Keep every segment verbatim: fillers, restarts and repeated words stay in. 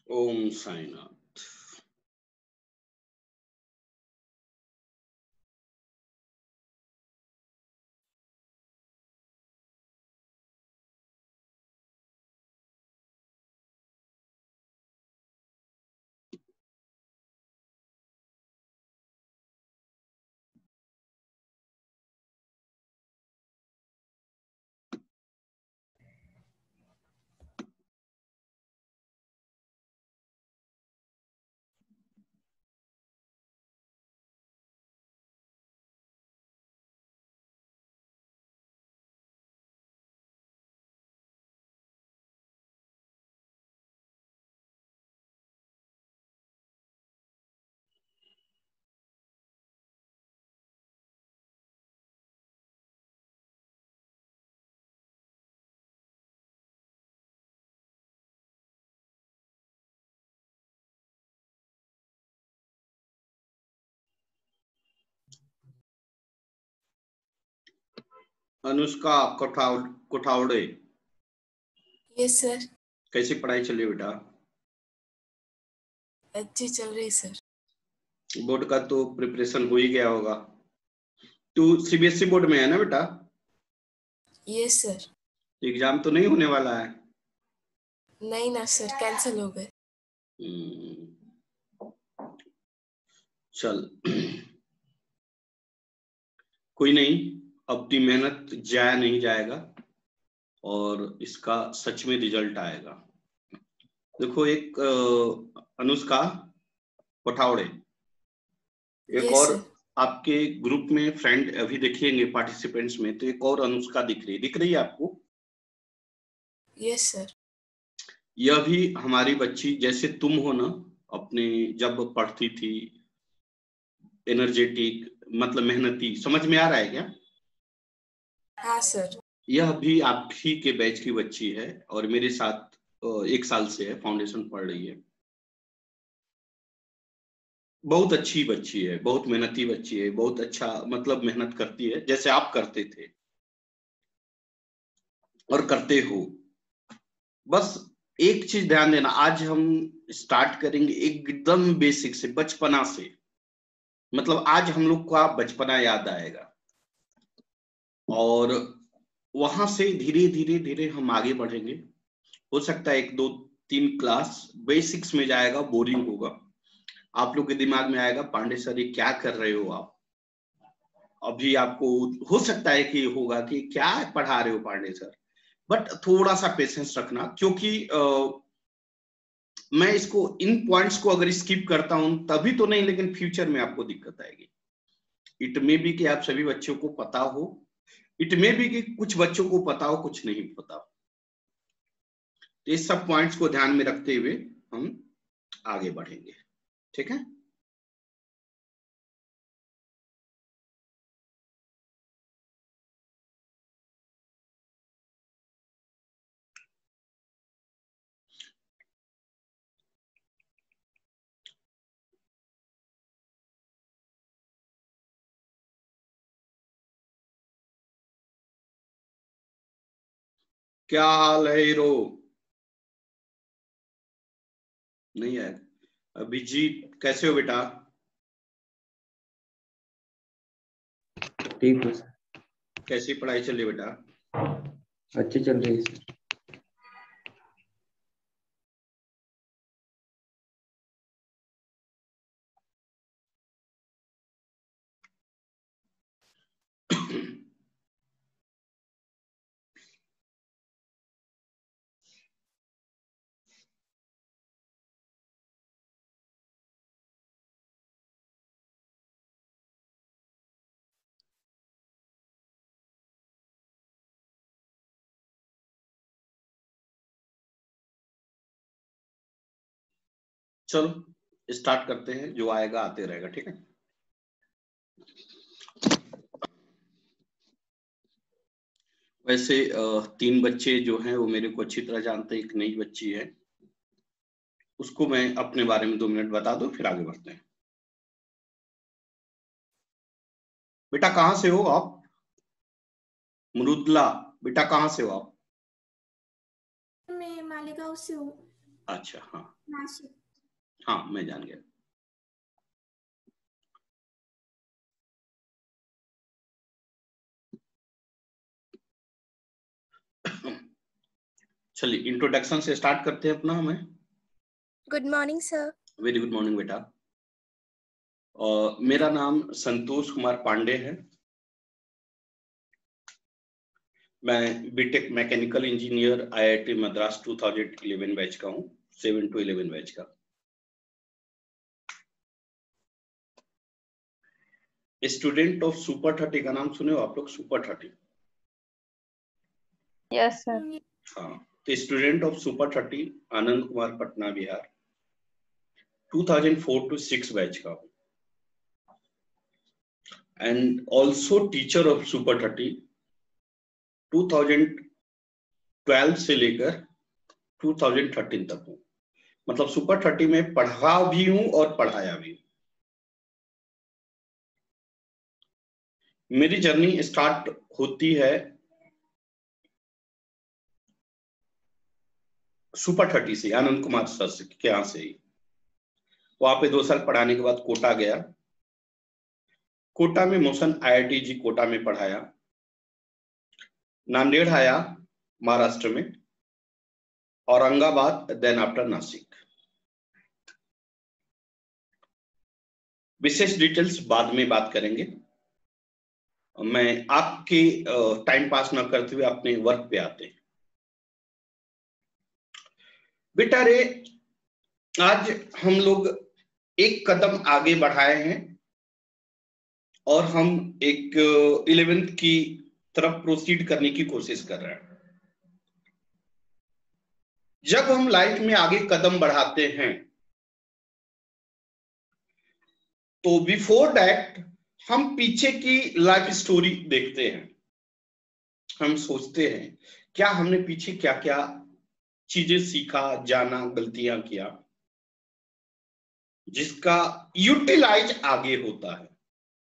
ओम साईनाथ। अनुष्का कोठाव Kothawade. Yes sir. कैसी पढ़ाई चल रही है बेटा? अच्छी चल रही सर। बोर्ड का तो प्रिपरेशन हो ही गया होगा। तू सीबीएसई बोर्ड में है ना बेटा? Yes sir. एग्जाम तो नहीं होने वाला है? नहीं ना सर, कैंसिल हो गए। चल कोई नहीं, अपनी मेहनत जाया नहीं जाएगा और इसका सच में रिजल्ट आएगा। देखो एक अनुष्का कोठावड़े, एक yes, और sir. आपके ग्रुप में फ्रेंड अभी देखेंगे पार्टिसिपेंट्स में, तो एक और अनुष्का दिख रही दिख रही है आपको? Yes sir. यह भी हमारी बच्ची जैसे तुम हो ना, अपने जब पढ़ती थी, एनर्जेटिक, मतलब मेहनती। समझ में आ रहा है क्या? हाँ सर। यह भी आप ही के बैच की बच्ची है और मेरे साथ एक साल से है, फाउंडेशन पढ़ रही है। बहुत अच्छी बच्ची है, बहुत मेहनती बच्ची है, बहुत अच्छा मतलब मेहनत करती है जैसे आप करते थे और करते हो। बस एक चीज ध्यान देना, आज हम स्टार्ट करेंगे एकदम बेसिक से, बचपना से। मतलब आज हम लोग का बचपना याद आएगा और वहां से धीरे धीरे धीरे हम आगे बढ़ेंगे। हो सकता है एक दो तीन क्लास बेसिक्स में जाएगा, बोरिंग होगा, आप लोग के दिमाग में आएगा पांडे सर ये क्या कर रहे हो आप। अभी आपको हो सकता है कि होगा कि क्या पढ़ा रहे हो पांडे सर, बट थोड़ा सा पेशेंस रखना, क्योंकि आ, मैं इसको इन पॉइंट्स को अगर स्किप करता हूं तभी तो नहीं, लेकिन फ्यूचर में आपको दिक्कत आएगी। इट मे बी कि आप सभी बच्चों को पता हो, इट मे बी कि कुछ बच्चों को पता हो, कुछ नहीं पता हो। तो इस सब पॉइंट्स को ध्यान में रखते हुए हम आगे बढ़ेंगे, ठीक है? क्या हाल है हीरो? नहीं है अभिजीत, कैसे हो बेटा? ठीक है सर। कैसी पढ़ाई चल रही है बेटा? अच्छी चल रही है सर। चलो स्टार्ट करते हैं, जो आएगा आते रहेगा, ठीक है? वैसे तीन बच्चे जो हैं वो मेरे को अच्छी तरह जानते हैं, एक नई बच्ची है, उसको मैं अपने बारे में दो मिनट बता दूं फिर आगे बढ़ते हैं। बेटा कहाँ से हो आप? मृदुला बेटा कहाँ से हो आप? मैं मालेगांव से हूँ। अच्छा, हाँ हाँ मैं जान गया। चलिए इंट्रोडक्शन से स्टार्ट करते हैं अपना। हमें good morning sir. Very good morning बेटा। और मेरा नाम संतोष कुमार पांडे है। मैं B Tech mechanical engineer IIT Madras दो हज़ार ग्यारह बैच का हूँ, सेवन टू इलेवन बैच का। स्टूडेंट ऑफ सुपर थर्टी का नाम सुने हो आप लोग? Super thirty? Yes sir. हाँ, तो student of super thirty Anand Kumar, Patna Bihar, दो हज़ार चार टू सिक्स बैच का हूँ। And also teacher of super thirty दो हज़ार बारह से लेकर दो हज़ार तेरह तक हूँ। मतलब सुपर थर्टी में पढ़ा भी हूँ और पढ़ाया भी। मेरी जर्नी स्टार्ट होती है सुपर थर्टी से, आनंद कुमार सर से के यहाँ से ही। वहां पे दो साल पढ़ाने के बाद कोटा गया। कोटा में मोशन आईआईटी जी कोटा में पढ़ाया। नांदेड़ आया महाराष्ट्र में, औरंगाबाद, देन आफ्टर नासिक। विशेष डिटेल्स बाद में बात करेंगे। मैं आपके टाइम पास न करते हुए अपने वर्क पे आते हैं। बेटा रे, आज हम लोग एक कदम आगे बढ़ाए हैं और हम एक इलेवेंथ की तरफ प्रोसीड करने की कोशिश कर रहे हैं। जब हम लाइफ में आगे कदम बढ़ाते हैं तो बिफोर दैट हम पीछे की लाइफ स्टोरी देखते हैं। हम सोचते हैं क्या हमने पीछे क्या क्या चीजें सीखा, जाना, गलतियां किया, जिसका यूटिलाइज आगे होता है।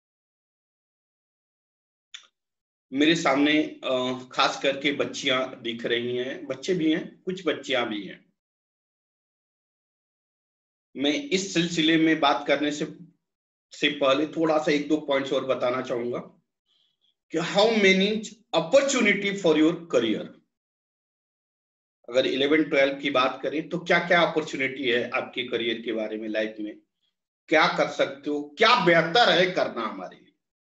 मेरे सामने खास करके बच्चियां दिख रही हैं, बच्चे भी हैं, कुछ बच्चियां भी हैं। मैं इस सिलसिले में बात करने से से पहले थोड़ा सा एक दो पॉइंट्स और बताना चाहूंगा कि how many opportunity for your career. अगर इलेवन ट्वेल्व की बात करें तो क्या क्या अपॉर्चुनिटी है आपके करियर के बारे में, लाइफ में क्या कर सकते हो, क्या बेहतर है करना हमारे लिए।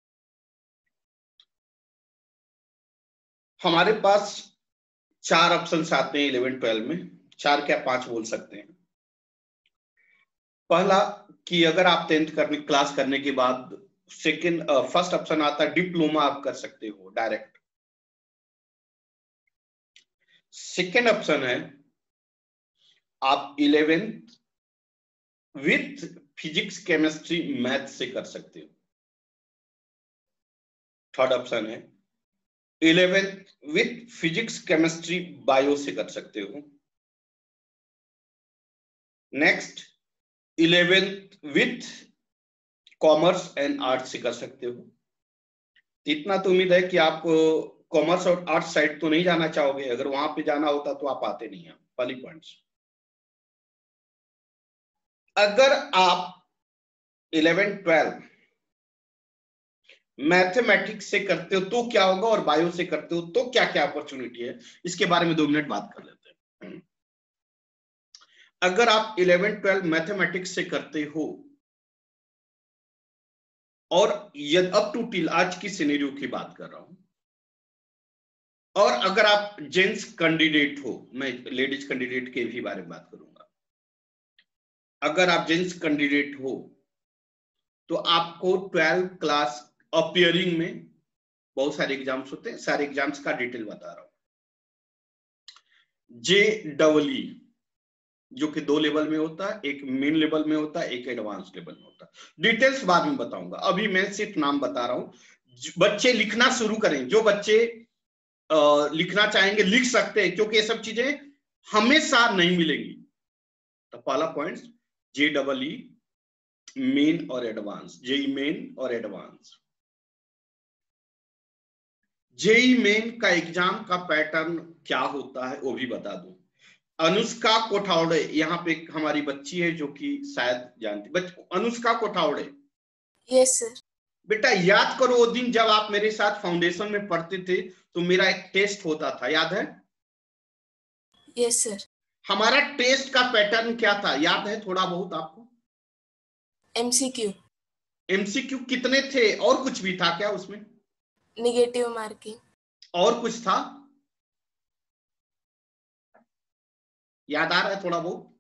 हमारे पास चार ऑप्शंस आते हैं इलेवन ट्वेल्व में, चार क्या पांच बोल सकते हैं। पहला कि अगर आप टेंथ करने क्लास करने के बाद सेकंड फर्स्ट ऑप्शन आता है डिप्लोमा आप कर सकते हो डायरेक्ट। सेकंड ऑप्शन है आप eleventh with physics, chemistry, math से कर सकते हो। थर्ड ऑप्शन है eleventh with physics, chemistry, bio से कर सकते हो। Next eleventh with commerce and art से कर सकते हो। इतना तो उम्मीद है कि आप कॉमर्स और आर्ट साइड तो नहीं जाना चाहोगे। अगर वहां पे जाना होता तो आप आते नहीं हैं। पहली पॉइंट्स, अगर आप इलेवन ट्वेल्व मैथमेटिक्स से करते हो तो क्या होगा और बायो से करते हो तो क्या क्या अपॉर्चुनिटी है, इसके बारे में दो मिनट बात कर लेते हैं। अगर आप इलेवन ट्वेल्व मैथमेटिक्स से करते हो और यदि अप टू टिल आज की सिनेरियो की बात कर रहा हूं, और अगर आप जेंट्स कैंडिडेट हो, मैं लेडीज कैंडिडेट के भी बारे में बात करूंगा। अगर आप जेंट्स कैंडिडेट हो तो आपको ट्वेल्व क्लास अपियरिंग में बहुत सारे एग्जाम्स होते हैं, सारे एग्जाम्स का डिटेल बता रहा हूं। जे डबल ई जो कि दो लेवल में होता है, एक मेन लेवल में होता है, एक एडवांस लेवल में होता है। डिटेल्स बाद में बताऊंगा, अभी मैं सिर्फ नाम बता रहा हूं। बच्चे लिखना शुरू करें, जो बच्चे आ, लिखना चाहेंगे लिख सकते हैं, क्योंकि ये सब चीजें हमेशा नहीं मिलेंगी। तो पहला point J double E main और एडवांस, जेई मेन और एडवांस। जेई मेन का एग्जाम का पैटर्न क्या होता है वो भी बता दूं। अनुष्का कोठावड़े, यहाँ पे एक हमारी बच्ची है जो कि शायद जानती, बच अनुष्का कोठावड़े। Yes sir. बेटा याद करो वो दिन जब आप मेरे साथ फाउंडेशन में पढ़ते थे तो मेरा एक टेस्ट होता था, याद है? Yes sir. हमारा टेस्ट का पैटर्न क्या था, याद है थोड़ा बहुत आपको? एमसीक्यू। एमसीक्यू कितने थे और कुछ भी था क्या उसमें? Negative marking. और कुछ था? याद आ रहा है थोड़ा बहुत?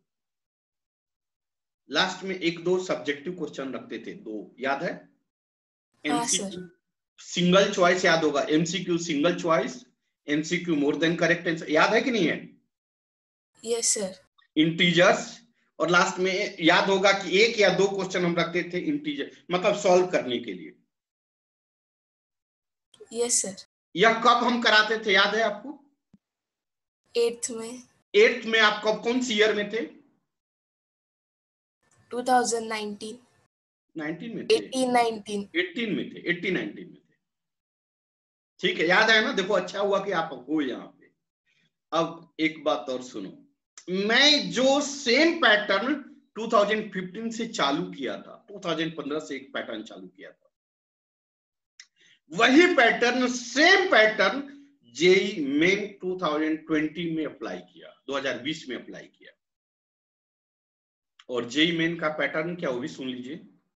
लास्ट में एक दो सब्जेक्टिव क्वेश्चन रखते थे, दो, याद है? हाँ एमसीक्यू सर। सिंगल चॉइस याद होगा, MCQ single choice, MCQ more than correct answer, याद है कि नहीं है? Yes sir. इंटीजर्स, और लास्ट में याद होगा कि एक या दो क्वेश्चन हम रखते थे इंटीजर मतलब सॉल्व करने के लिए। Yes sir. यह कब हम कराते थे, याद है आपको? एट्थ में। एट्थ में आप कब, कौन सी ईयर में थे? Two thousand nineteen. नाइनटीन में थे? Eighteen nineteen. एटीन में थे, एटीन नाइनटीन में थे। ठीक है, याद है ना? देखो अच्छा हुआ कि आप हो यहाँ पे। अब एक बात और सुनो, मैं जो same pattern two thousand fifteen से चालू किया था, टू थाउजेंड फिफ्टीन से एक पैटर्न चालू किया था, वही pattern, same pattern JEE Main two thousand twenty में अप्लाई किया, दो हज़ार बीस में अप्लाई किया। और जेई मेन का पैटर्न क्या, वो भी सुन लीजिए।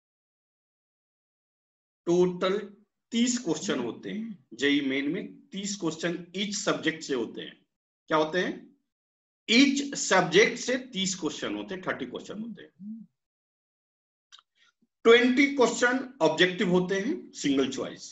टोटल तीस क्वेश्चन होते हैं जेई मेन में, तीस क्वेश्चन ईच सब्जेक्ट से होते हैं। क्या होते हैं? ईच सब्जेक्ट से तीस क्वेश्चन होते हैं, थर्टी क्वेश्चन होते हैं। ट्वेंटी क्वेश्चन ऑब्जेक्टिव होते हैं single choice,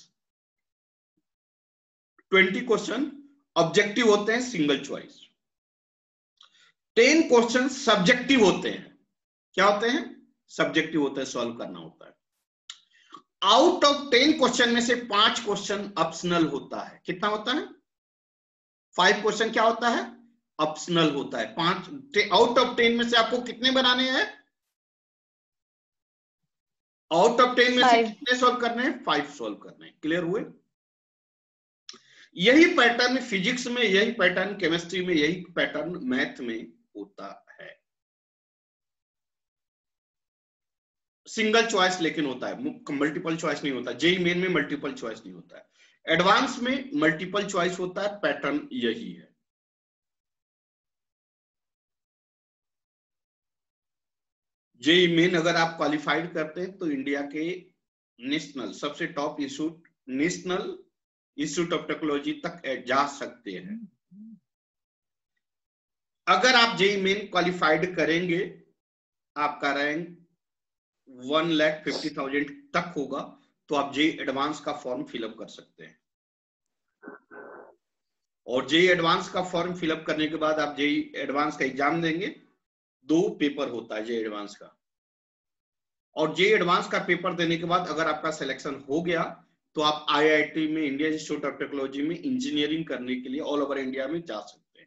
twenty question objective होते हैं single choice, ten question subjective होते हैं। क्या होते हैं? सब्जेक्टिव होते हैं, सॉल्व करना होता है। आउट ऑफ टेन क्वेश्चन में से पांच क्वेश्चन ऑप्शनल होता है। कितना होता है? फाइव क्वेश्चन क्या होता है? ऑप्शनल होता है। पांच आउट ऑफ टेन में से आपको कितने बनाने हैं? आउट ऑफ टेन में से कितने सॉल्व करने हैं? फाइव सॉल्व करने हैं। क्लियर हुए? यही पैटर्न फिजिक्स में, यही पैटर्न केमिस्ट्री में, यही पैटर्न मैथ में होता है। सिंगल चॉइस लेकिन होता है, मल्टीपल चॉइस नहीं होता। जेई मेन में मल्टीपल चॉइस नहीं होता है, एडवांस में मल्टीपल चॉइस होता है। पैटर्न यही है। जेई मेन अगर आप क्वालिफाइड करते हैं तो इंडिया के नेशनल सबसे top institute, national institute of technology तक जा सकते हैं। अगर आप जेई मेन क्वालिफाइड करेंगे, आपका rank one lakh fifty thousand तक होगा, तो आप जेई एडवांस का फॉर्म फिलअप कर सकते हैं। और जेई एडवांस का फॉर्म फिलअप करने के बाद आप जेई एडवांस का एग्जाम देंगे। दो पेपर होता है जेई एडवांस का, और जेई एडवांस का पेपर देने के बाद अगर आपका सिलेक्शन हो गया तो आप आईआईटी में, इंडियन इंस्टीट्यूट ऑफ टेक्नोलॉजी में इंजीनियरिंग करने के लिए ऑल ओवर इंडिया में जा सकते हैं।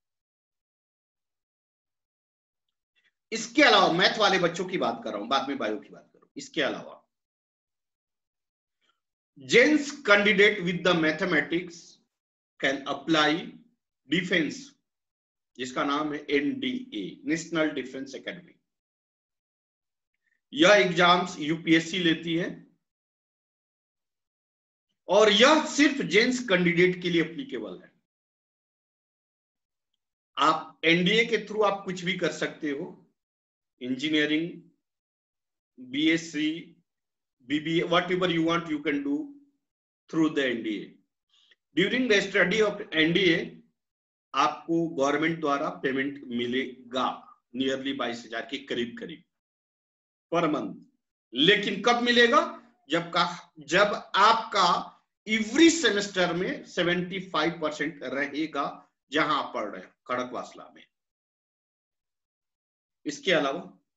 इसके अलावा मैथ वाले बच्चों की बात कर रहा हूं, बाद में बायो की बात करूं। इसके अलावा gents candidate with the mathematics can apply defence, जिसका नाम है एनडीए, नेशनल डिफेंस एकेडमी। यह एग्जाम्स यूपीएससी लेती है और यह सिर्फ जेन्स कैंडिडेट के लिए एप्लीकेबल है। आप एनडीए के थ्रू आप कुछ भी कर सकते हो, engineering, BSc, BBA, whatever you want you can do through the NDA. During the study of NDA आपको गवर्नमेंट द्वारा पेमेंट मिलेगा, नियरली बाईस हजार के करीब करीब पर मंथ। लेकिन कब मिलेगा? जब का जब आपका एवरी सेमेस्टर में पचहत्तर परसेंट रहेगा जहां आप पढ़ रहे हैं खड़कवासला में। इसके अलावा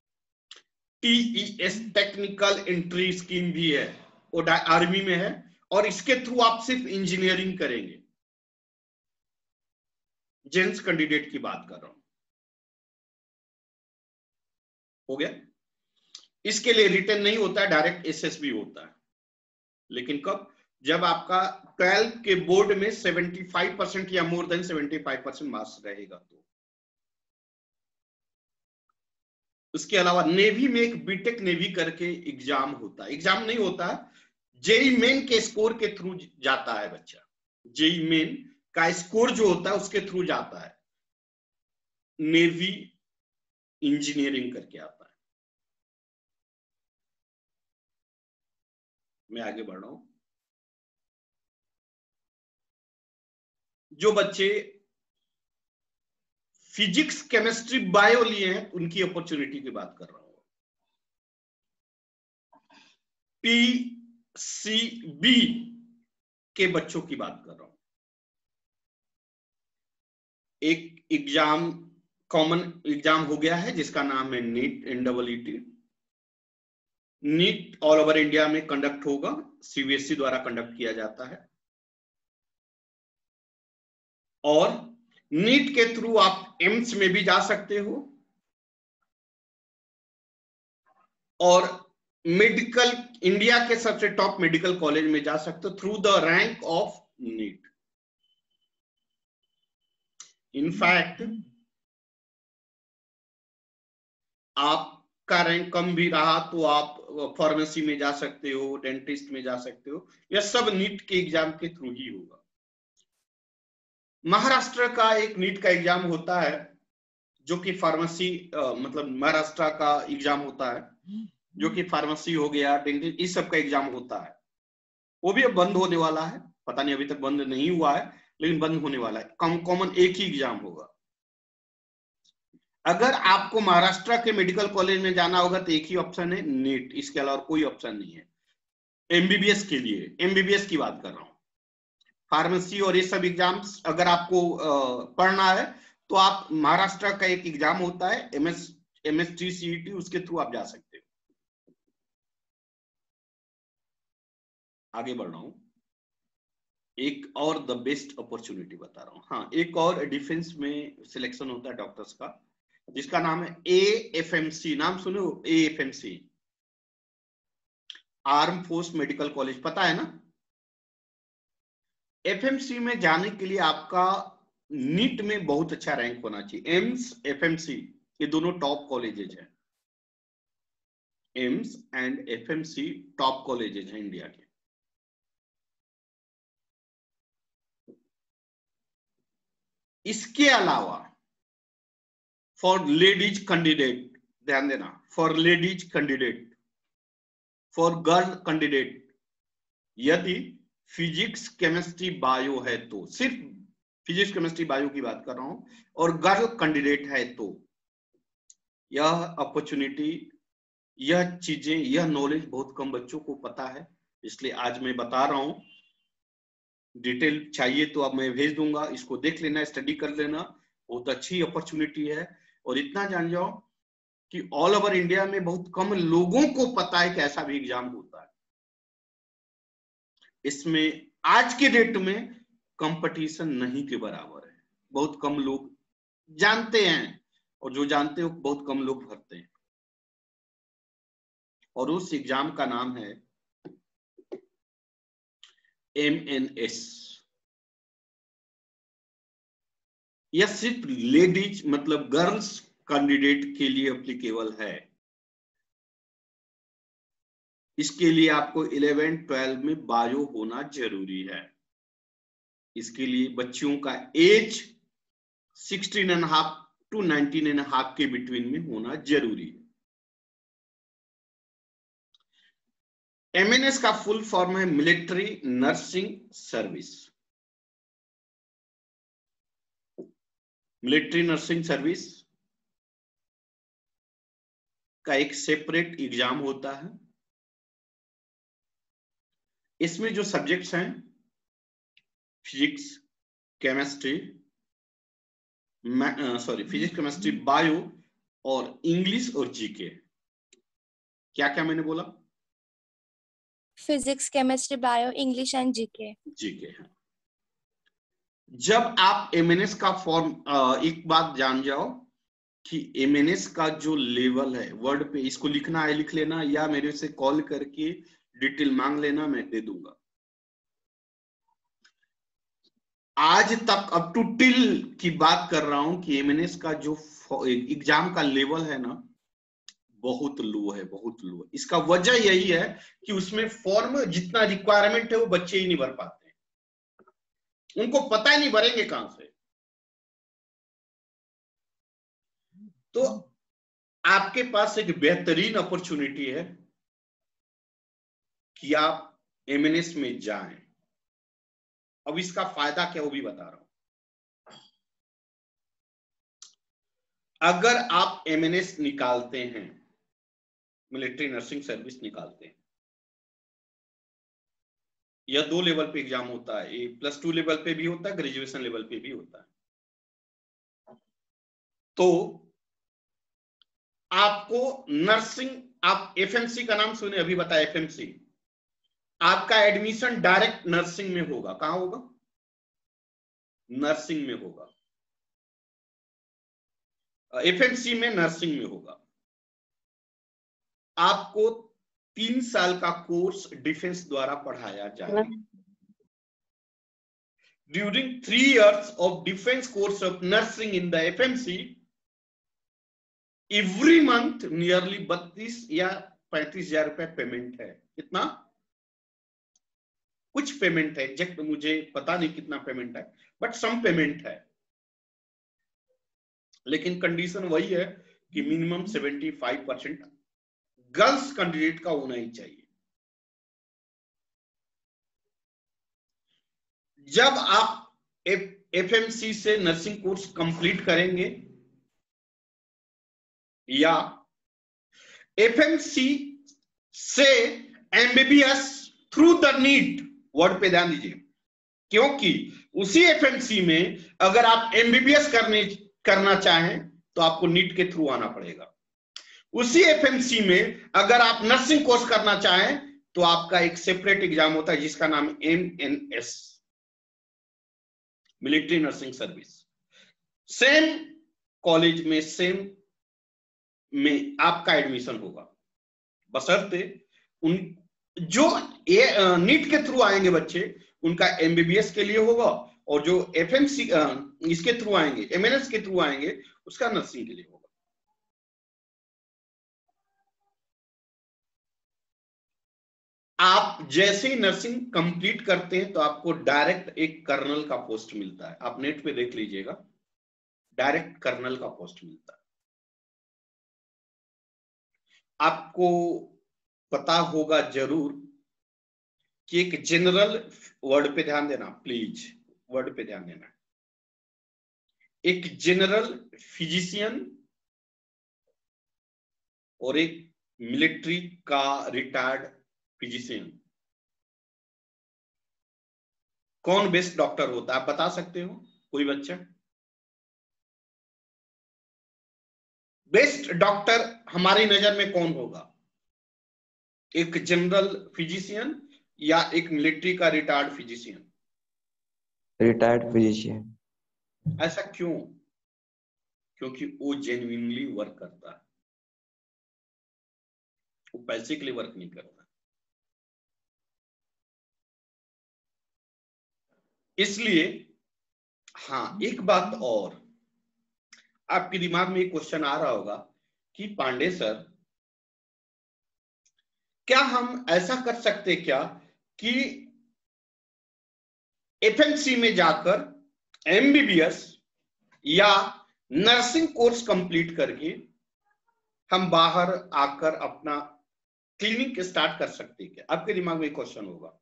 टीईएस टेक्निकल एंट्री स्कीम भी है, वो आर्मी में है, और इसके थ्रू आप सिर्फ इंजीनियरिंग करेंगे। जेन्स कैंडिडेट की बात कर रहा हूं। हो गया? इसके लिए रिटर्न नहीं होता है, डायरेक्ट एसएसबी होता है। लेकिन कब? जब आपका ट्वेल्थ के बोर्ड में पचहत्तर परसेंट या मोर देन पचहत्तर परसेंट मार्क्स रहेगा तो। उसके अलावा नेवी में एक बीटेक नेवी करके एग्जाम होता है, एग्जाम नहीं होता है, जेई मेन के स्कोर के थ्रू जाता है बच्चा, जेई मेन का स्कोर जो होता है उसके थ्रू जाता है, नेवी इंजीनियरिंग करके आता है। मैं आगे बढ़ रहा हूं। जो बच्चे फिजिक्स केमिस्ट्री बायो लिए हैं उनकी अपॉर्चुनिटी की बात कर रहा हूं। पीसीबी के बच्चों की बात कर रहा हूं। एक एग्जाम कॉमन एग्जाम हो गया है जिसका नाम है NEET, N double E T. NEET all over India में कंडक्ट होगा, सीबीएसई द्वारा कंडक्ट किया जाता है, और नीट के थ्रू आप एम्स में भी जा सकते हो और मेडिकल इंडिया के सबसे टॉप मेडिकल कॉलेज में जा सकते हो through the rank of NEET. In fact आपका रैंक कम भी रहा तो आप फार्मेसी में जा सकते हो, डेंटिस्ट में जा सकते हो, यह सब नीट के एग्जाम के थ्रू ही होगा। महाराष्ट्र का एक नीट का एग्जाम होता है जो कि फार्मेसी मतलब महाराष्ट्र का एग्जाम होता है जो कि फार्मेसी हो गया, डेंटिस्ट, इस सब का एग्जाम होता है। वो भी अब बंद होने वाला है, पता नहीं अभी तक बंद नहीं हुआ है लेकिन बंद होने वाला है। कम कॉमन एक ही एग्जाम होगा। अगर आपको महाराष्ट्र के मेडिकल कॉलेज में जाना होगा तो एक ही ऑप्शन है नीट, इसके अलावा कोई ऑप्शन नहीं है। एमबीबीएस के लिए, एमबीबीएस की बात कर रहा हूं, फार्मेसी और ये सब एग्जाम्स अगर आपको पढ़ना है तो आप महाराष्ट्र का एक एग्जाम होता है एमएस एमएसटी सीईटी, उसके थ्रू आप जा सकते हो। आगे बढ़ रहा हूं, एक और द बेस्ट अपॉर्चुनिटी बता रहा हूं। हाँ, एक और डिफेंस में सिलेक्शन होता है डॉक्टर्स का जिसका नाम है एएफएमसी। नाम सुने हो? AFMC, arm force medical college, पता है ना? एफएमसी में जाने के लिए आपका नीट में बहुत अच्छा रैंक होना चाहिए। एम्स, एफएमसी ये दोनों टॉप कॉलेजेज हैं। AIIMS and FMC top colleges हैं इंडिया के। इसके अलावा फॉर लेडीज कैंडिडेट, ध्यान देना, for ladies candidate, for girl candidate, यदि फिजिक्स केमिस्ट्री बायो है तो, सिर्फ फिजिक्स केमिस्ट्री बायो की बात कर रहा हूं, और गर्ल कैंडिडेट है तो यह अपॉर्चुनिटी, यह चीजें, यह नॉलेज बहुत कम बच्चों को पता है, इसलिए आज मैं बता रहा हूं। डिटेल चाहिए तो अब मैं भेज दूंगा, इसको देख लेना, स्टडी कर लेना, बहुत अच्छी अपॉर्चुनिटी है। और इतना जान जाओ कि ऑल ओवर इंडिया में बहुत कम लोगों को पता है कि ऐसा भी एग्जाम होता है। इसमें आज के डेट में कंपटीशन नहीं के बराबर है, बहुत कम लोग जानते हैं और जो जानते हो बहुत कम लोग भरते हैं। और उस एग्जाम का नाम है एमएनएस। यह सिर्फ लेडीज मतलब गर्ल्स कैंडिडेट के लिए एप्लीकेबल है। इसके लिए आपको इलेवन ट्वेल्व में बायो होना जरूरी है। इसके लिए बच्चियों का age sixteen and half to nineteen and half के बिटवीन में होना जरूरी है। एमएनएस का फुल फॉर्म है military nursing service. Military nursing service का एक सेपरेट एग्जाम होता है। इसमें जो सब्जेक्ट्स हैं physics chemistry, sorry physics chemistry bio और इंग्लिश और जीके। क्या क्या मैंने बोला? Physics chemistry bio English and GK. GK है। जब आप एमएनएस का फॉर्म, एक बात जान जाओ कि एमएनएस का जो लेवल है, वर्ड पे इसको लिखना है लिख लेना, या मेरे से कॉल करके डिटेल मांग लेना, मैं दे दूंगा। आज तक अप टू टिल की बात कर रहा हूं कि एमएनएस का जो एग्जाम का लेवल है ना, बहुत लो है, बहुत लो है। इसका वजह यही है कि उसमें फॉर्म जितना रिक्वायरमेंट है वो बच्चे ही नहीं भर पाते, उनको पता ही नहीं भरेंगे कहां से। तो आपके पास एक बेहतरीन अपॉर्चुनिटी है कि आप एमएनएस में जाएं। अब इसका फायदा क्या वो भी बता रहा हूं। अगर आप एमएनएस निकालते हैं, मिलिट्री नर्सिंग सर्विस निकालते हैं, यह दो लेवल पे एग्जाम होता है, ये प्लस टू लेवल पे भी होता है, ग्रेजुएशन लेवल पे भी होता है। तो आपको नर्सिंग, आप एफएमसी का नाम सुने, अभी बताया एफएमसी, आपका एडमिशन डायरेक्ट नर्सिंग में होगा। कहां होगा? नर्सिंग में होगा, एफएमसी में नर्सिंग में होगा। आपको तीन साल का कोर्स डिफेंस द्वारा पढ़ाया जाएगा। During three years of defence course of nursing in the FMC, every month nearly बत्तीस या पैंतीस हजार रुपए पेमेंट है। कितना? कुछ पेमेंट है, एग्जैक्ट मुझे पता नहीं कितना पेमेंट है, बट सम पेमेंट है। लेकिन कंडीशन वही है कि मिनिमम पचहत्तर परसेंट गर्ल्स कैंडिडेट का होना ही चाहिए। जब आप एफएमसी से नर्सिंग कोर्स कंप्लीट करेंगे या एफएमसी से MBBS through the NEET, word पे ध्यान दीजिए, क्योंकि उसी एफएमसी में अगर आप एमबीबीएस करने करना चाहें तो आपको नीट के थ्रू आना पड़ेगा। उसी एफएमसी में अगर आप नर्सिंग कोर्स करना चाहें तो आपका एक सेपरेट एग्जाम होता है जिसका नाम MNS, military nursing service. Same college में, सेम में आपका एडमिशन होगा, बशर्ते उन जो ए, नीट के थ्रू आएंगे बच्चे, उनका एमबीबीएस के लिए होगा, और जो एफएमसी इसके थ्रू आएंगे, एमएनएस के थ्रू आएंगे, उसका नर्सिंग के लिए होगा। आप जैसे ही नर्सिंग कंप्लीट करते हैं तो आपको डायरेक्ट एक कर्नल का पोस्ट मिलता है। आप नेट पे देख लीजिएगा, डायरेक्ट कर्नल का पोस्ट मिलता है। आपको पता होगा जरूर कि एक जनरल, वर्ड पे ध्यान देना प्लीज, वर्ड पे ध्यान देना, एक जनरल फिजिशियन और एक मिलिट्री का रिटायर्ड फिजिशियन, कौन बेस्ट डॉक्टर होता है? आप बता सकते हो कोई बच्चा? बेस्ट डॉक्टर हमारी नजर में कौन होगा? एक जनरल फिजिशियन या एक मिलिट्री का रिटायर्ड फिजिशियन? Retired physician. ऐसा क्यों? क्योंकि वो जेन्युइनली वर्क करता है, वो पैसे के लिए वर्क नहीं करता। इसलिए हाँ, एक बात और, आपके दिमाग में एक क्वेश्चन आ रहा होगा कि पांडे सर, क्या हम ऐसा कर सकते क्या कि एफएमसी में जाकर एमबीबीएस या नर्सिंग कोर्स कंप्लीट करके हम बाहर आकर अपना क्लिनिक स्टार्ट कर सकते क्या? आपके दिमाग में एक क्वेश्चन होगा।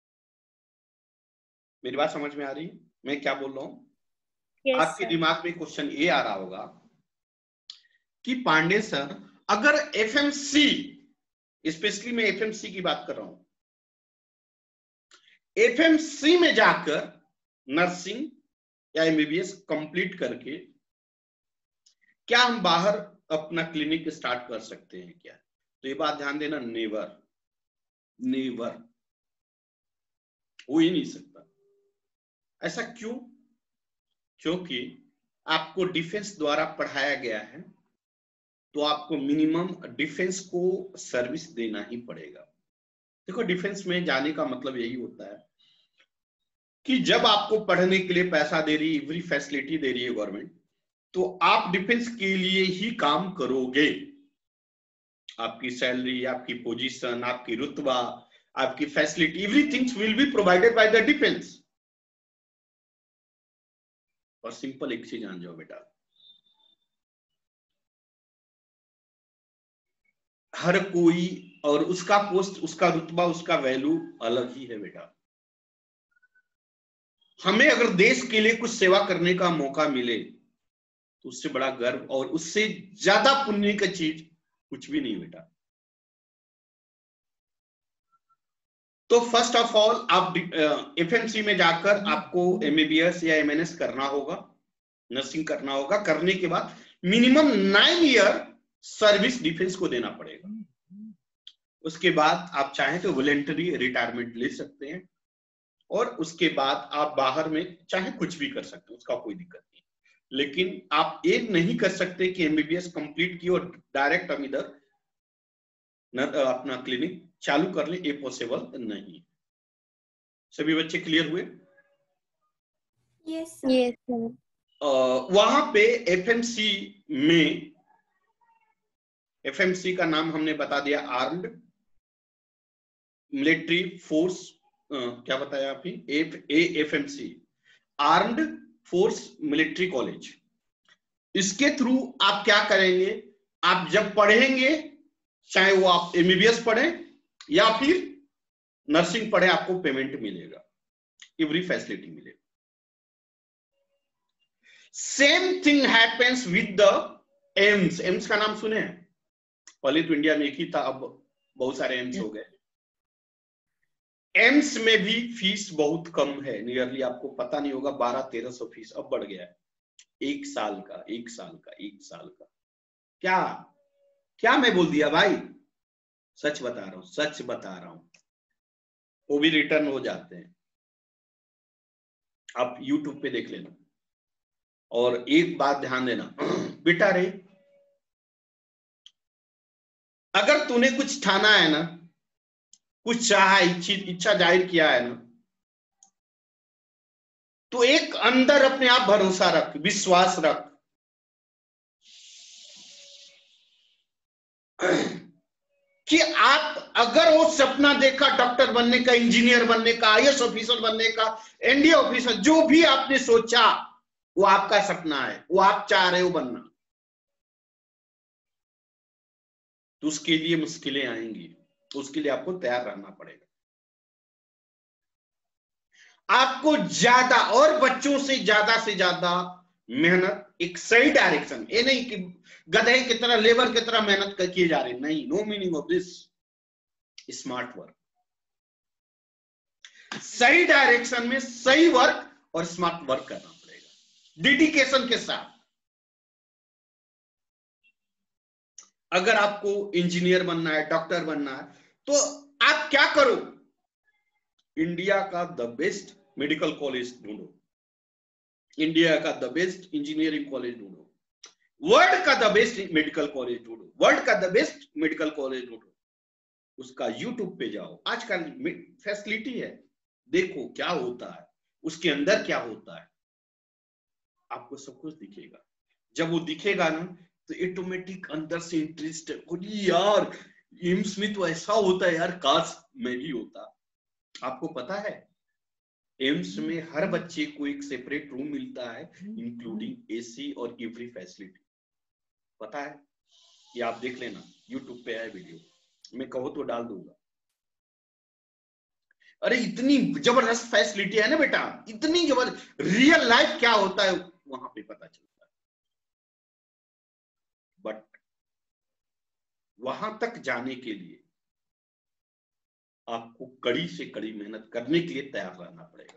मेरी बात समझ में आ रही है मैं क्या बोल रहा हूं? yes, आपके दिमाग में क्वेश्चन ये आ रहा होगा कि पांडे सर, अगर एफएमसी, स्पेशली मैं एफएमसी की बात कर रहा हूं, एफएमसी में जाकर नर्सिंग या एमबीबीएस कंप्लीट करके क्या हम बाहर अपना क्लिनिक स्टार्ट कर सकते हैं क्या? तो ये बात ध्यान देना, नेवर, नेवर, हो ही नहीं सकता। ऐसा क्यों? क्योंकि आपको डिफेंस द्वारा पढ़ाया गया है, तो आपको मिनिमम डिफेंस को सर्विस देना ही पड़ेगा। देखो, डिफेंस में जाने का मतलब यही होता है कि जब आपको पढ़ने के लिए पैसा दे रही, एवरी फैसिलिटी दे रही है गवर्नमेंट, तो आप डिफेंस के लिए ही काम करोगे। आपकी सैलरी, आपकी पोजीशन, आपकी रुतबा, आपकी facility, everything will be provided by the defence. और सिंपल एक चीज जान जाओ बेटा, हर कोई और उसका पोस्ट, उसका रुतबा, उसका वैल्यू अलग ही है बेटा। हमें अगर देश के लिए कुछ सेवा करने का मौका मिले तो उससे बड़ा गर्व और उससे ज्यादा पुण्य की चीज कुछ भी नहीं बेटा। तो फर्स्ट ऑफ ऑल आप एफएमसी में जाकर आपको एमबीबीएस या एमएनएस करना होगा, नर्सिंग करना होगा। करने के बाद minimum nine year service defence को देना पड़ेगा। उसके बाद आप चाहें तो वॉलंटरी रिटायरमेंट ले सकते हैं और उसके बाद आप बाहर में चाहे कुछ भी कर सकते हैं, उसका कोई दिक्कत नहीं। लेकिन आप ये नहीं कर सकते कि एमबीबीएस कंप्लीट की और डायरेक्ट हम इधर अपना क्लिनिक चालू कर ले, ये पॉसिबल नहीं। सभी बच्चे क्लियर हुए? Yes yes sir. वहां पे एफएमसी में, एफएमसी का नाम हमने बता दिया, आर्म्ड मिलिट्री फोर्स, क्या बताया आपने? F A FMC, armed force military college. इसके थ्रू आप क्या करेंगे, आप जब पढ़ेंगे, चाहे वो आप एमबीबीएस पढ़ें या फिर नर्सिंग पढ़े, आपको पेमेंट मिलेगा, एवरी फैसिलिटी मिलेगा। Same thing happens with the AIIMS. AIIMS का नाम सुने हैं? पहले तो इंडिया में एक ही था, अब बहुत सारे एम्स हो गए। एम्स में भी फीस बहुत कम है, नियरली आपको पता नहीं होगा, बारह तेरह सौ फीस अब बढ़ गया है। एक साल का, एक साल का, एक साल का। क्या क्या मैं बोल दिया भाई? सच बता रहा हूं, सच बता रहा हूं। वो भी रिटर्न हो जाते हैं, आप यूट्यूब पे देख लेना। और एक बात ध्यान देना बेटा रे, अगर तूने कुछ ठाना है ना, कुछ चाहा, इच्छा जाहिर किया है ना, तो एक अंदर अपने आप भरोसा रख, विश्वास रख कि आप अगर वो सपना देखा डॉक्टर बनने का, इंजीनियर बनने का, आईएएस ऑफिसर बनने का, एनडीए ऑफिसर, जो भी आपने सोचा वो आपका सपना है, वो आप चाह रहे हो बनना, तो उसके लिए मुश्किलें आएंगी, तो उसके लिए आपको तैयार रहना पड़ेगा। आपको ज्यादा और बच्चों से ज्यादा से ज्यादा मेहनत, एक सही डायरेक्शन, ये नहीं कि गधे की तरह, लेबर की तरह मेहनत किए जा रहे, नहीं, no meaning of this. Smart work, सही डायरेक्शन में सही वर्क और स्मार्ट वर्क करना पड़ेगा, डेडिकेशन के साथ। अगर आपको इंजीनियर बनना है, डॉक्टर बनना है, तो आप क्या करो, इंडिया का द बेस्ट मेडिकल कॉलेज ढूंढो, इंडिया का द बेस्ट इंजीनियरिंग कॉलेज ढूंढो, वर्ल्ड का द बेस्ट मेडिकल कॉलेज ढूंढो, वर्ल्ड का द बेस्ट मेडिकल कॉलेज ढूंढो। उसका यूट्यूब पे जाओ, आजकल फैसिलिटी है, देखो क्या होता है, उसके अंदर क्या होता है, आपको सब कुछ दिखेगा। जब वो दिखेगा ना, तो ऑटोमेटिक अंदर से इंटरेस्ट, यार एम्स में तो ऐसा होता है यार, काश मैं भी होता। आपको पता है एम्स में हर बच्चे को एक सेपरेट रूम मिलता है, इंक्लूडिंग एसी और एवरी फैसिलिटी, पता है? ये आप देख लेना, यूट्यूब पे है वीडियो, मैं कहो तो डाल दूंगा। अरे इतनी जबरदस्त फैसिलिटी है ना बेटा, इतनी जबरदस्त, रियल लाइफ क्या होता है वहां पे पता चलता है। बट वहां तक जाने के लिए आपको कड़ी से कड़ी मेहनत करने के लिए तैयार रहना पड़ेगा।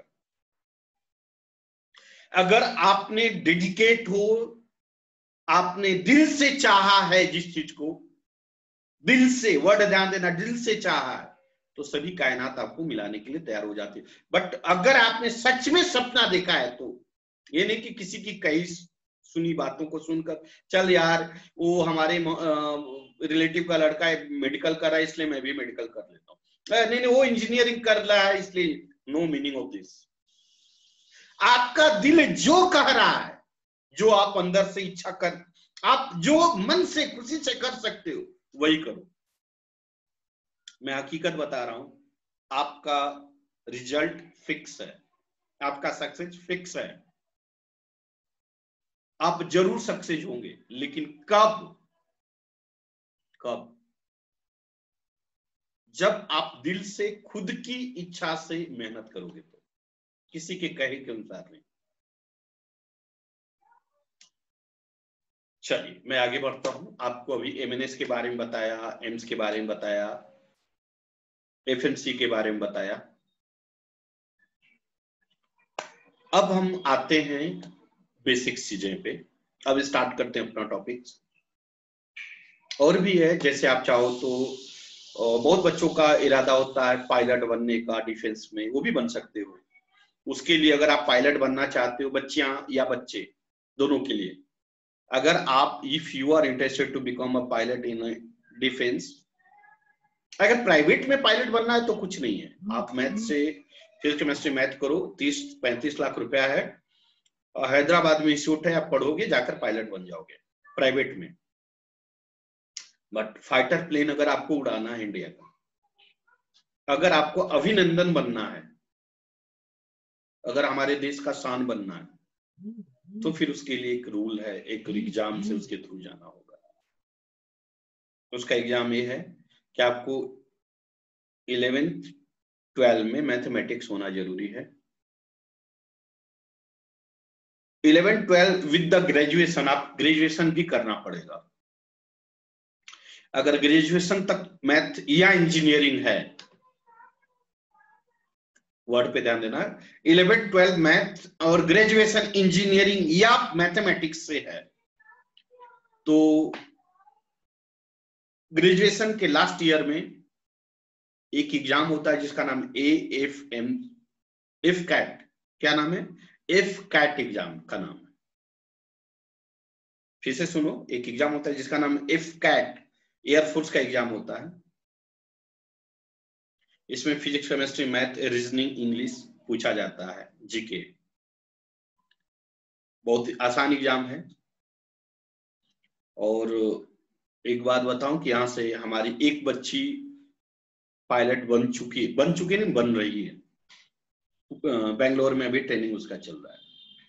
अगर आपने डेडिकेट हो, आपने दिल से चाहा है जिस चीज को, दिल से, वर्ड ध्यान देना, दिल से चाहा है, तो सभी कायनात आपको मिलाने के लिए तैयार हो जाती है। बट अगर आपने सच में सपना देखा है, तो ये नहीं कि किसी की कई सुनी बातों को सुनकर, चल यार वो हमारे रिलेटिव का लड़का है, मेडिकल कर रहा है इसलिए मैं भी मेडिकल कर लेता हूँ, नहीं नहीं वो इंजीनियरिंग कर रहा है इसलिए, नो मीनिंग ऑफ दिस। आपका दिल जो कह रहा है, जो आप अंदर से इच्छा कर, आप जो मन से खुशी से कर सकते हो, वही करो। मैं हकीकत बता रहा हूं, आपका रिजल्ट फिक्स है, आपका सक्सेस फिक्स है, आप जरूर सक्सेस होंगे, लेकिन कब? कब? जब आप दिल से खुद की इच्छा से मेहनत करोगे, तो किसी के कहे के अनुसार नहीं। चलिए मैं आगे बढ़ता हूं। आपको अभी एमएनएस के बारे में बताया, एम्स के बारे में बताया, एफएनसी के बारे में बताया। अब हम आते हैं बेसिक चीजें पे। अब स्टार्ट करते हैं अपना टॉपिक। और भी है, जैसे आप चाहो तो बहुत बच्चों का इरादा होता है पायलट बनने का डिफेंस में, वो भी बन सकते हो। उसके लिए अगर आप पायलट बनना चाहते हो, बच्चियां या बच्चे दोनों के लिए, अगर आप if you are interested to become a pilot in defence, अगर प्राइवेट में पायलट बनना है तो कुछ नहीं है, आप मैथ से फिजिक्स केमिस्ट्री मैथ करो, तीस पैंतीस लाख रुपया है, हैदराबाद में इंस्टीट्यूट है, आप पढ़ोगे, जाकर पायलट बन जाओगे प्राइवेट में। बट फाइटर प्लेन अगर आपको उड़ाना है इंडिया का, अगर आपको अभिनंदन बनना है, अगर हमारे देश का शान बनना है, तो फिर उसके लिए एक रूल है, एक एग्जाम से उसके थ्रू जाना होगा। उसका एग्जाम ये है कि आपको इलेवेंथ ट्वेल्व में मैथमेटिक्स होना जरूरी है। Eleventh twelve with the graduation, आप ग्रेजुएशन भी करना पड़ेगा। अगर ग्रेजुएशन तक मैथ या इंजीनियरिंग है, वर्ड पे ध्यान देना, इलेवेंथ ट्वेल्व मैथ और ग्रेजुएशन इंजीनियरिंग या मैथमेटिक्स से है, तो ग्रेजुएशन के लास्ट ईयर में एक एग्जाम होता है जिसका नाम A F M F CAT, क्या नाम है? एफ कैट एग्जाम का नाम है। फिर से सुनो, एक एग्जाम होता है जिसका नाम एफ कैट, एयरफोर्स का एग्जाम होता है। इसमें physics chemistry math reasoning English पूछा जाता है, जीके। बहुत आसान एग्जाम है। और एक बात बताऊं कि यहां से हमारी एक बच्ची पायलट बन चुकी है, बन चुकी नहीं बन रही है, बेंगलोर में अभी ट्रेनिंग उसका चल रहा है।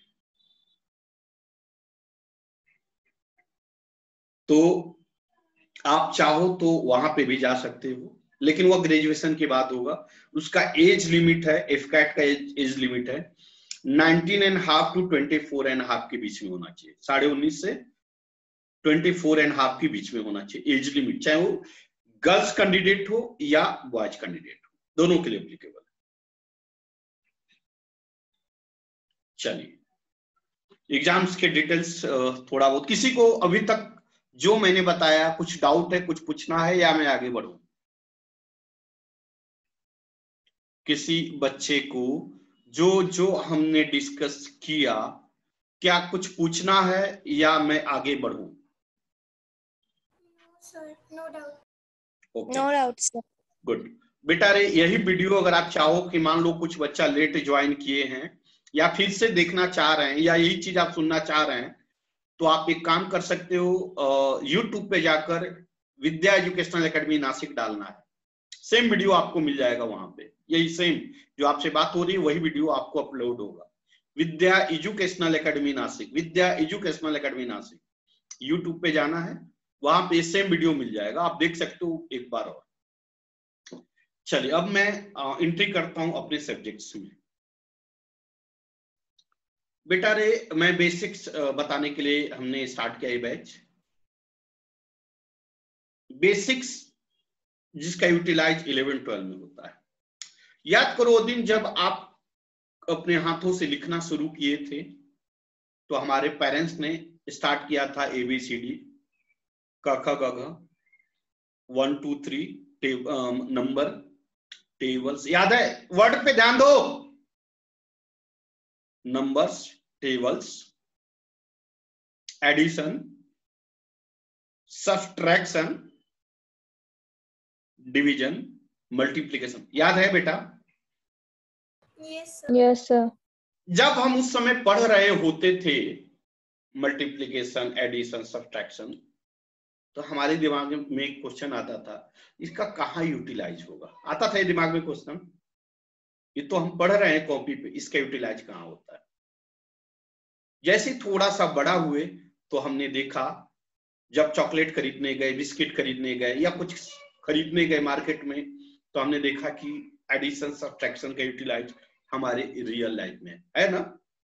तो आप चाहो तो वहां पे भी जा सकते हो, लेकिन वो ग्रेजुएशन के बाद होगा। उसका एज लिमिट है, एफ कैट का एज, एज लिमिट है nineteen and half to twenty four and half के बीच में होना चाहिए, साढ़े उन्नीस से ट्वेंटी फोर एंड हाफ के बीच में होना चाहिए एज लिमिट, चाहे वो गर्ल्स कैंडिडेट हो या बॉयज कैंडिडेट हो, दोनों के लिए एप्लीकेबल है। चलिए एग्जाम्स के डिटेल्स थोड़ा बहुत, किसी को अभी तक जो मैंने बताया कुछ डाउट है, कुछ पूछना है, या मैं आगे बढ़ूं? किसी बच्चे को जो जो हमने डिस्कस किया, क्या कुछ पूछना है या मैं आगे बढ़ूं? No doubt. No doubt, sir. Good बेटा रे, यही वीडियो अगर आप चाहो कि मान लो कुछ बच्चा लेट ज्वाइन किए हैं या फिर से देखना चाह रहे हैं या यही चीज आप सुनना चाह रहे हैं, तो आप एक काम कर सकते हो, यूट्यूब पे जाकर विद्या एजुकेशनल एकेडमी नासिक डालना है, सेम वीडियो आपको मिल जाएगा वहां पे। यही सेम जो आपसे बात हो रही है वही वीडियो आपको अपलोड होगा, Vidya educational academy Nashik, Vidya educational academy Nashik, YouTube पे जाना है, वहां पे सेम वीडियो मिल जाएगा, आप देख सकते हो एक बार और। चलिए अब मैं एंट्री करता हूं अपने सब्जेक्ट्स में। बेटा रे, मैं बेसिक्स बताने के लिए हमने स्टार्ट किया ये बैच। बेसिक्स जिसका यूटिलाइज इलेवन ट्वेल्व में होता है। याद करो वो दिन जब आप अपने हाथों से लिखना शुरू किए थे, तो हमारे पेरेंट्स ने स्टार्ट किया था एबीसीडी, क ख ग घ, one two three number tables, याद है? वर्ड पे ध्यान दो, numbers, tables, addition, subtraction, division, multiplication, याद है बेटा? Yes Yes, sir. जब हम उस समय पढ़ रहे होते थे मल्टीप्लिकेशन, एडिशन, सब्ट्रैक्शन, तो हमारे दिमाग में एक क्वेश्चन आता था, इसका कहाँ यूटिलाइज होगा, आता था ये दिमाग में क्वेश्चन, ये तो हम पढ़ रहे हैं कॉपी पे, इसका यूटिलाइज कहाँ होता है। जैसे थोड़ा सा बड़ा हुए तो हमने देखा, जब चॉकलेट खरीदने गए, बिस्किट खरीदने गए या कुछ खरीदने गए मार्केट में, तो हमने देखा कि एडिशन सब्ट्रैक्शन का यूटिलाइज हमारे रियल लाइफ में है ना।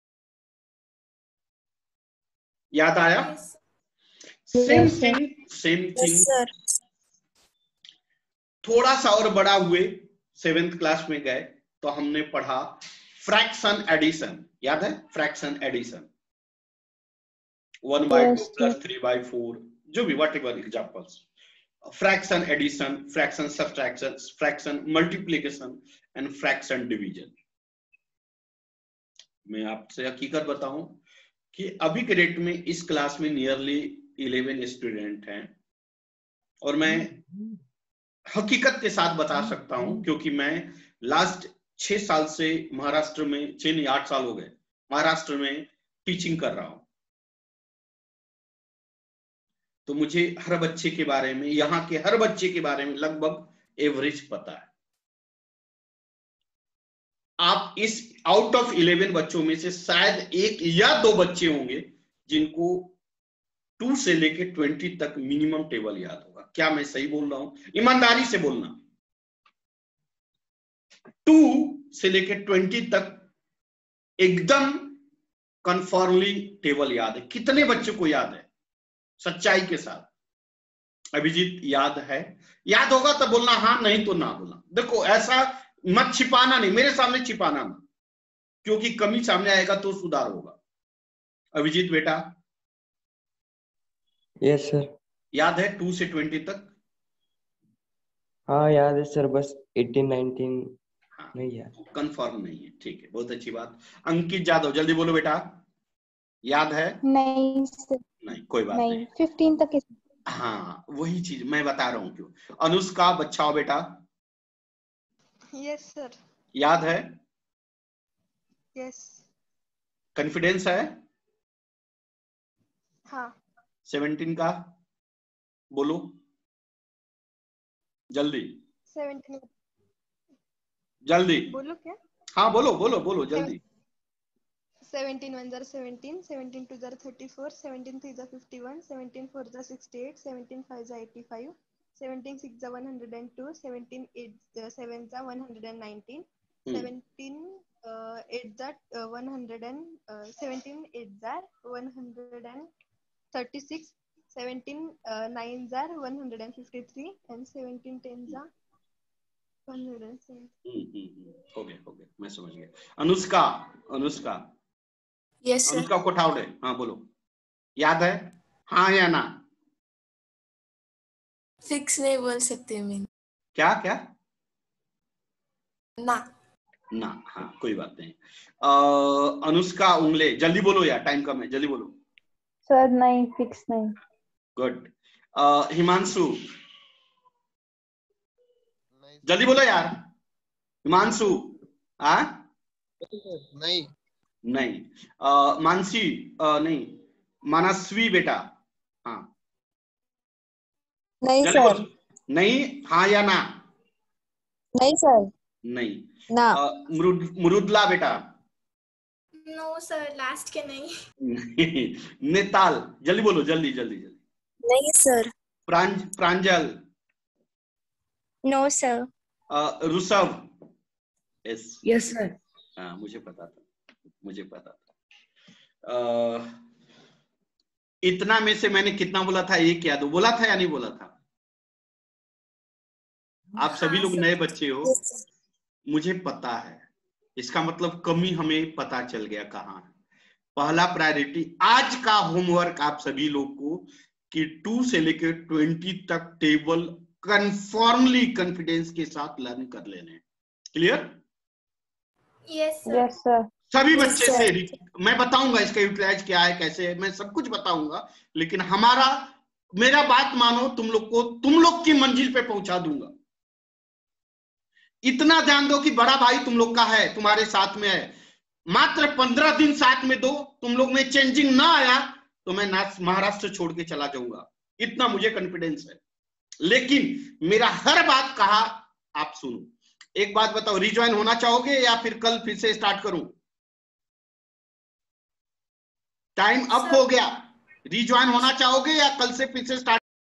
याद आया? सेम थिंग सेम थिंग थोड़ा सा और बड़ा हुए, सेवेंथ क्लास में गए तो हमने पढ़ा फ्रैक्शन एडिशन। याद है? Fraction addition, one by two plus three by four, जो भी whatever examples, fraction addition, fraction subtraction, fraction multiplication and fraction division. मैं आपसे हकीकत बताऊं कि अभी के डेट में इस क्लास में नियरली इलेवन स्टूडेंट हैं, और मैं हकीकत के साथ बता सकता हूं क्योंकि मैं लास्ट छह साल से महाराष्ट्र में, छह नहीं आठ साल हो गए महाराष्ट्र में टीचिंग कर रहा हूं, तो मुझे हर बच्चे के बारे में, यहाँ के हर बच्चे के बारे में लगभग एवरेज पता है। आप इस आउट ऑफ इलेवन बच्चों में से शायद एक या दो बच्चे होंगे जिनको टू से लेके ट्वेंटी तक मिनिमम टेबल याद होगा। क्या मैं सही बोल रहा हूं? ईमानदारी से बोलना। टू से लेके ट्वेंटी तक एकदम कन्फर्मली टेबल याद है। कितने बच्चे को याद है सच्चाई के साथ? अभिजीत याद है? याद होगा तो बोलना हाँ, नहीं तो ना बोलना। देखो ऐसा मत छिपाना नहीं, मेरे सामने छिपाना मत, क्योंकि कमी सामने आएगा तो सुधार होगा। अभिजीत बेटा यस सर। याद है टू से ट्वेंटी तक? हाँ याद है सर, बस एटीन नाइनटीन हाँ, नहीं याद। कंफर्म नहीं है, ठीक है, बहुत अच्छी बात। अंकित यादव जल्दी बोलो बेटा, याद है? नहीं सर, नहीं, कोई बात नहीं, नहीं। फिफ्टीन तक। हाँ वही चीज मैं बता रहा हूँ क्यों। अनुष्का बच्चाओ बेटा, यस सर। याद है? यस। कॉन्फिडेंस है? हाँ। सेवनटीन का बोलो जल्दी सेवनटीन जल्दी। बोलो क्या? हाँ बोलो बोलो बोलो जल्दी। सेवनटीन वन जार सेवनटीन, सेवनटीन टू जार थर्टी फोर, सेवनटीन थ्री जार फिफ्टी वन, सेवनटीन फोर जार सिक्सटी एट, सेवनटीन फाइव जार एटी फाइव, सेवनटीन सिक्स जार one hundred and two, seventeen eight seven जार one hundred and nineteen, seventeen eight जार one hundred and seventeen eight जार one hundred and thirty six, seventeen nine जार one hundred and fifty three and seventeen ten जार one hundred and seven. हो गया हो गया, मैं समझ गया। Anushka Anushka yes sir. अनुष्का कोठावड़े, हाँ बोलो, याद है? हाँ या ना? फिक्स नहीं बोल सकते मैं। क्या क्या? ना ना, हाँ कोई बात नहीं। आ, अनुष्का उंगले जल्दी बोलो यार, टाइम कम है, जल्दी बोलो। सर नहीं, फिक्स नहीं। गुड। हिमांशु जल्दी बोलो यार। हिमांशु हाँ? नहीं नहीं। आ, मानसी आ, नहीं, मनस्वी बेटा, हाँ नहीं जल्दी सर। बोलो। नहीं, हाँ या ना? नहीं सर। नहीं। ना। आ, मृद मुरुदला बेटा? नो सर, लास्ट के नहीं। नहीं। नेताल जल्दी बोलो, जल्दी जल्दी जल्दी। नहीं सर। प्रांज Pranjal? No sir. Rishabh? Yes yes sir. हाँ मुझे पता था, मुझे पता था। आ, इतना में से मैंने कितना बोला था, एक या दो बोला था या नहीं बोला था? आप सभी लोग नए बच्चे हो, मुझे पता है, इसका मतलब कमी हमें पता चल गया कहाँ है। पहला प्रायोरिटी आज का होमवर्क आप सभी लोग को कि टू से लेकर ट्वेंटी तक टेबल कन्फर्मली कॉन्फिडेंस के साथ लर्न कर लेने। Clear? Yes sir. Yes sir. सभी बच्चे से मैं बताऊंगा इसका यूटिलाइज क्या है, कैसे है, मैं सब कुछ बताऊंगा, लेकिन हमारा मेरा बात मानो, तुम लोग को तुम लोग की मंजिल पे पहुंचा दूंगा। इतना ध्यान दो कि बड़ा भाई तुम लोग का है, तुम्हारे साथ में है। मात्र पंद्रह दिन साथ में दो, तुम लोग में चेंजिंग ना आया तो मैं महाराष्ट्र छोड़ के चला जाऊंगा। इतना मुझे कॉन्फिडेंस है। लेकिन मेरा हर बात कहा आप सुनो। एक बात बताओ, रिज्वाइन होना चाहोगे या फिर कल फिर से स्टार्ट करूं? टाइम अप हो गया। रिज्वाइन होना चाहोगे या कल से फिर से स्टार्ट